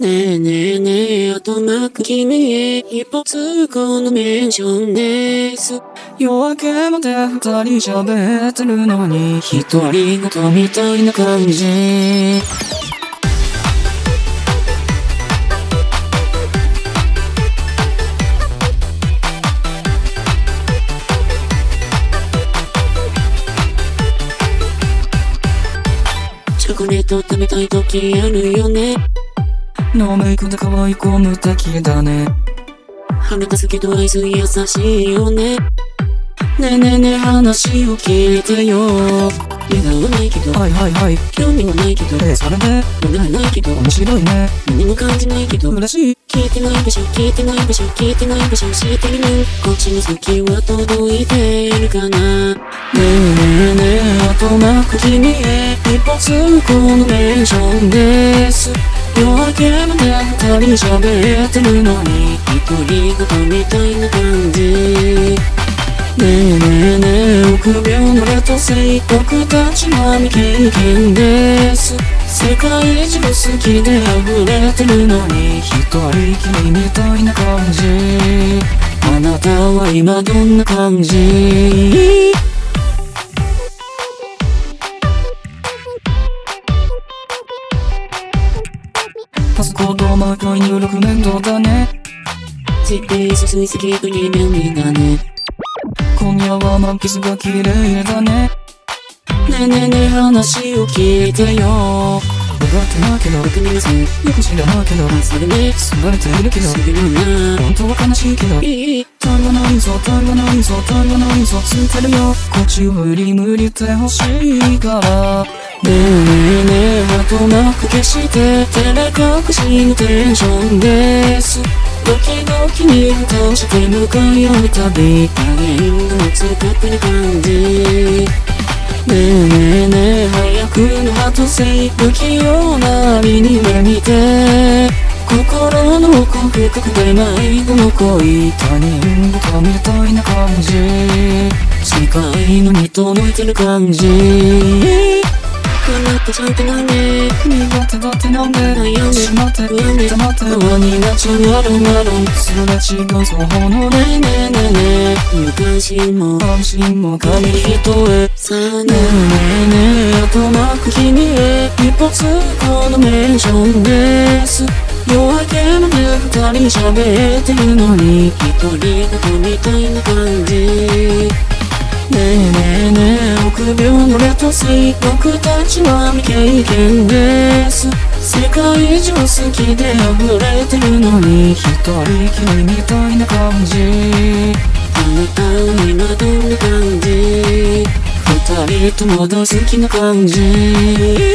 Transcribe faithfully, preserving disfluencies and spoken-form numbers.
ねえねえねえ、あとなく君へ一歩通行のメンションです。夜明けまで二人喋ってるのに一人ごとみたいな感じ。チョコレート食べたい時あるよね。ノーメイクで可愛い子無敵だね。腹立つけど愛す優しいよね。ねえねえねえ話を聞いてよ。笑顔はないけど、 はいはいはい、 興味はないけど、 えー、それで笑えないけど、 面白いね。 何も感じないけど、 嬉しい。 聞いてないでしょ、聞いてないでしょ、聞いてないでしょ、知ってるの。こっちの先は届いてるかな。ねえねえねえ、あとなく君へ一歩通行のメンションです。夜明けまで二人喋ってるのに一人ごとみたいな感じ。ねえねえねえ、臆病の劣等生、僕たちは未経験です。世界中好きで溢れてるのに一人きりみたいな感じ。あなたは今どんな感じ？ パスコードを毎回入力面倒だね。 ジーピーエス 追跡アプリ便利だね。 今夜は満喫が綺麗だね。 ねえねえねえ話を聞いてよ。 分かってないけど、 僕にません。よく知らないけど、 それね、 すばれているけど、 するよな。 本当は悲しいけど、 いい足らないぞ足らないぞ足らないぞつってるよ。こっちを無理無理って欲しいから。 ねえねえねえ、あとなく消して照れ隠しのテンションです。ドキドキに蓋して向かい合うたび加減がつかってる感じ。ねえねえねえ、早くの鳩生不器用な身に目見て心の奥深くで迷子の恋、 他人事みたいな感じ。 世界のに届いてる感じ。かなってちゃんとなんで苦手だってなんで悩んでしまって不安で黙って不安になっちゃうアロンアロン。 すれ違うそのねねえねえねえねえ、無関心も安心も紙一重さあねえねえねえ、あとなく君へ一歩通行のメンションです。夜明けまで二人喋ってるのに一人ごとみたいな感じ。ねえねえねえ、臆病の劣等生、僕たちは未経験です。世界中好きで溢れてるのに一人きりみたいな感じ。 あなたは今どんな感じ？二人ともど好きな感じ。